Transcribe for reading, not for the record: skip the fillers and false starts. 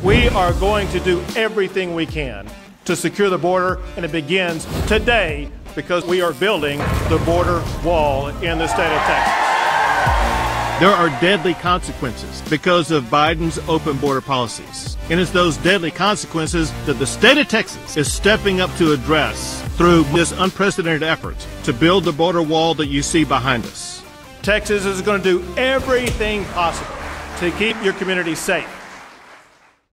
We are going to do everything we can to secure the border, and it begins today because we are building the border wall in the state of Texas. There are deadly consequences because of Biden's open border policies. And it's those deadly consequences that the state of Texas is stepping up to address through this unprecedented effort to build the border wall that you see behind us. Texas is going to do everything possible to keep your community safe.